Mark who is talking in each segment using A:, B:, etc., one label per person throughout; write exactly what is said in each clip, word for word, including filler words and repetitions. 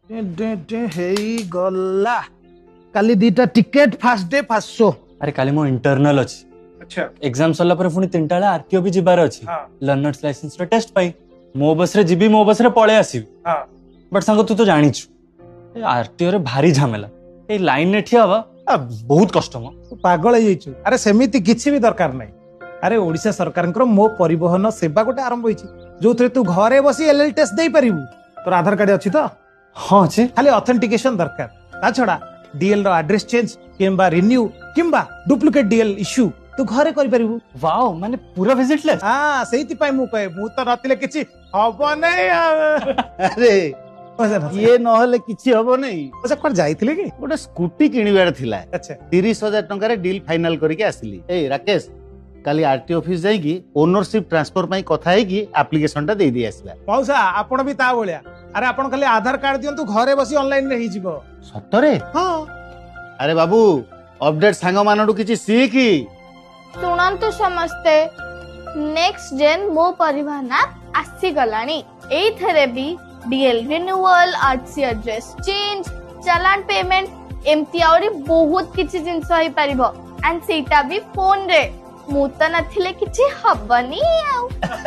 A: Day डे हेई गल्ला काली दीटा टिकेट फास्ट डे फास्ट शो।
B: अरे काली मो इंटरनल अछि। अच्छा एग्जाम सरला पर पुनी तीनटा बेला आरटीओ भी जिबार अछि। हां लर्नर्स लाइसेंस रो टेस्ट पाई मो बस रे जिबी मो बस रे पळे आसीबी। हां बट संग तू तो जानि छु ए आरटीओ रे भारी झमेला ए लाइन ने ठिया बा बहुत कष्ट म
A: पागल हे छु। अरे सेमिति किछि भी दरकार नै। अरे ओडिशा सरकारଙ୍କର मो परिवहन सेवा गोटे आरंभ होइछि जोथरे तू घरे बसी एलएल टेस्ट देई परिबु। तोर आधार कार्ड अछि त?
B: हां अछि
A: खाली ऑथेंटिकेशन दरकार ता छडा डीएल रो एड्रेस चेंज किंबा रिन्यू किंबा डुप्लीकेट डीएल इश्यू तू घरे करि परिबु।
B: वाओ माने पूरा विजिटलेस।
A: हां सेहिति पय मु कहे मु त नतिले किछि हबो नै।
C: अरे ये नहले किछि हबो नै।
A: अच्छा कोन जाइथिले कि
C: गोटे स्कूटी किनिबार थिला।
A: अच्छा
C: तीस हजार टंका रे डील फाइनल करके आसिली। ए राकेश काली आरटीओ ऑफिस जाइकी ओनरशिप ट्रांसफर पई कथा है कि एप्लीकेशन टा दे दी आसला।
A: मौसा आपण भी ता बोलिया। अरे आपण खाली आधार कार्ड दियंतु घरे बसी ऑनलाइन रे ही जीवो।
C: सतरे?
A: हां
C: अरे बाबू अपडेट सांग मानडू किछि सीखी
D: सुनंतु समस्ते नेक्स्ट जेन मो परिवहन ऐप आसी गलानी एथरे भी DL renewal RC address change challan payment एमती आउरी बहुत किछि जिंस होई परिबो एंड सीटा भी फोन रे मु त नथिले किछि हबनी आउ।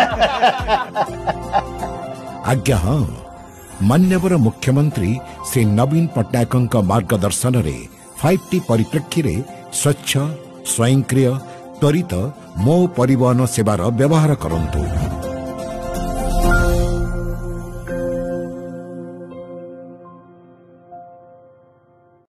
E: आज्ञा हाँ मान्यवर मुख्यमंत्री श्री नवीन पट्टनायक मार्गदर्शन रे फाइव टी परिप्रेक्षी रे स्वच्छ स्वयंक्रिय त्वरित मो परिवहन सेवार व्यवहार करंतु।